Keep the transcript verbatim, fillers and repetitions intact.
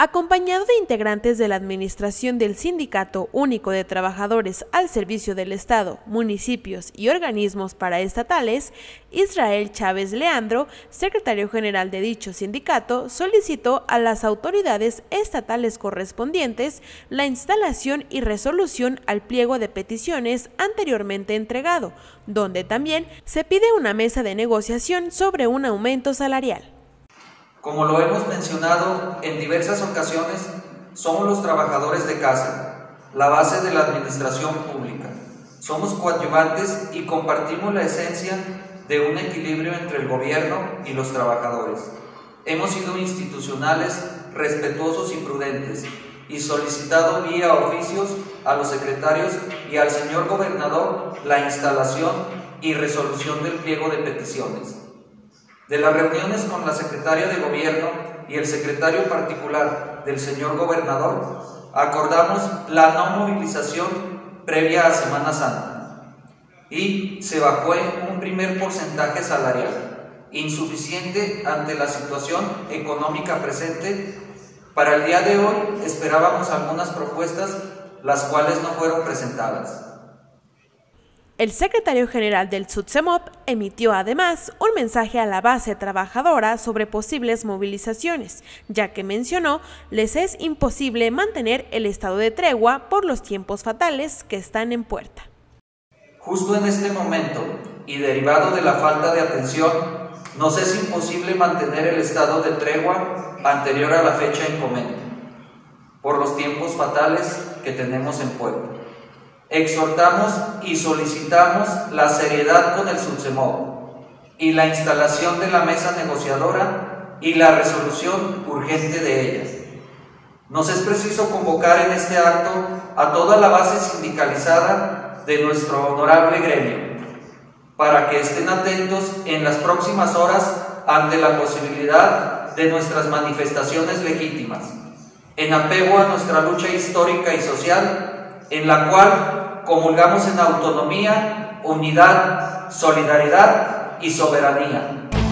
Acompañado de integrantes de la administración del Sindicato Único de Trabajadores al Servicio del Estado, municipios y organismos paraestatales, Israel Chávez Leandro, secretario general de dicho sindicato, solicitó a las autoridades estatales correspondientes la instalación y resolución al pliego de peticiones anteriormente entregado, donde también se pide una mesa de negociación sobre un aumento salarial. Como lo hemos mencionado en diversas ocasiones, somos los trabajadores de casa, la base de la administración pública. Somos coadyuvantes y compartimos la esencia de un equilibrio entre el gobierno y los trabajadores. Hemos sido institucionales, respetuosos y prudentes, y solicitado vía oficios a los secretarios y al señor gobernador la instalación y resolución del pliego de peticiones. De las reuniones con la secretaria de Gobierno y el secretario particular del señor gobernador, acordamos la no movilización previa a Semana Santa y se bajó un primer porcentaje salarial, insuficiente ante la situación económica presente. Para el día de hoy esperábamos algunas propuestas, las cuales no fueron presentadas. El secretario general del SUTSEMOP emitió además un mensaje a la base trabajadora sobre posibles movilizaciones, ya que mencionó les es imposible mantener el estado de tregua por los tiempos fatales que están en puerta. Justo en este momento, y derivado de la falta de atención, nos es imposible mantener el estado de tregua anterior a la fecha en comento, por los tiempos fatales que tenemos en puerta. Exhortamos y solicitamos la seriedad con el SUTSEMOP y la instalación de la mesa negociadora y la resolución urgente de ella. Nos es preciso convocar en este acto a toda la base sindicalizada de nuestro honorable gremio para que estén atentos en las próximas horas ante la posibilidad de nuestras manifestaciones legítimas, en apego a nuestra lucha histórica y social, en la cual comulgamos en autonomía, unidad, solidaridad y soberanía.